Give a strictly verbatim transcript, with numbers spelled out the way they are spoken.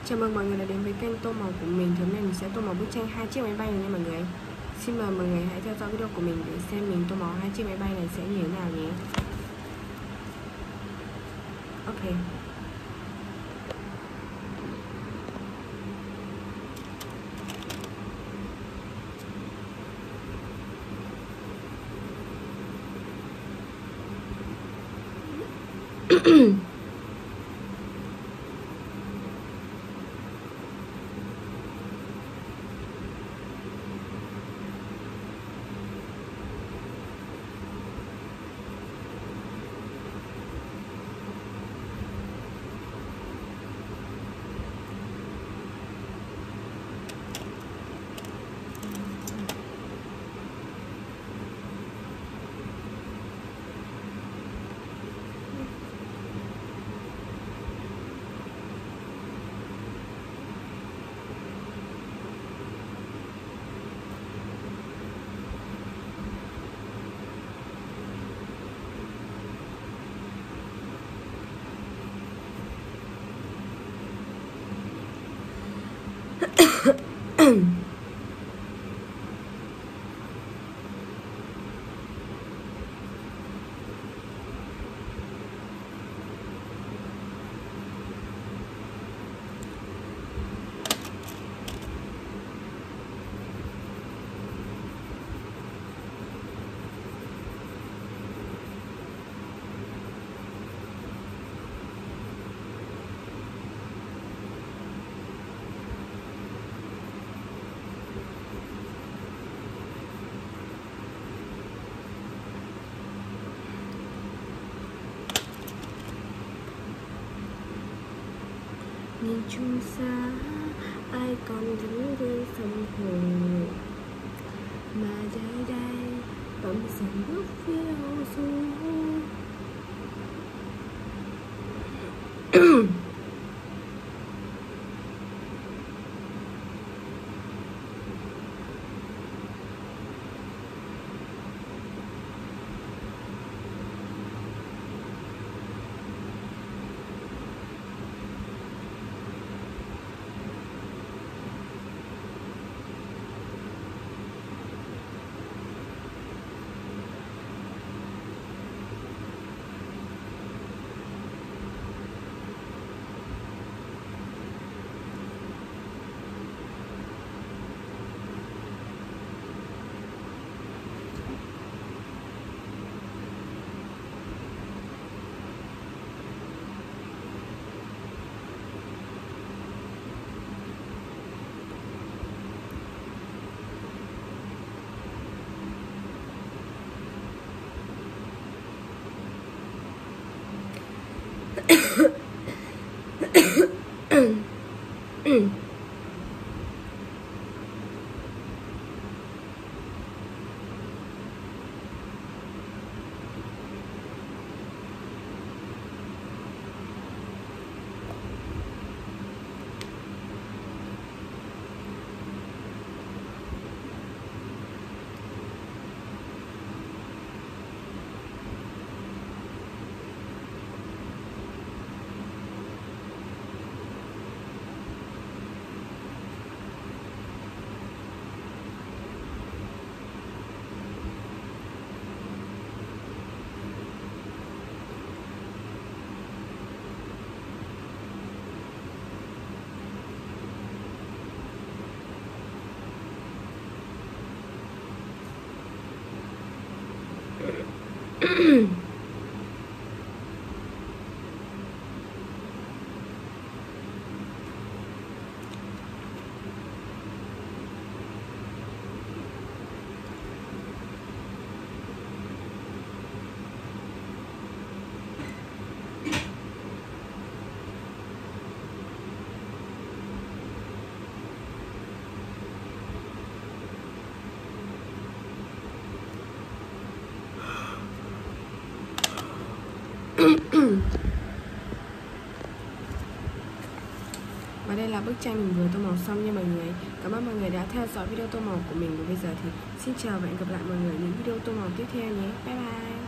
Chào mừng mọi người đã đến với kênh tô màu của mình. Thì hôm nay mình sẽ tô màu bức tranh hai chiếc máy bay này nha mọi người. Xin mời mọi người hãy theo dõi video của mình để xem mình tô màu hai chiếc máy bay này sẽ như thế nào nhé. Ok. Nhìn chung xa ai còn giữ đôi sông hồ, mà đây đây tấm sông bước phiêu du. Và đây là bức tranh mình vừa tô màu xong nha mọi người. Cảm ơn mọi người đã theo dõi video tô màu của mình. Và bây giờ thì xin chào và hẹn gặp lại mọi người ở những video tô màu tiếp theo nhé. Bye bye.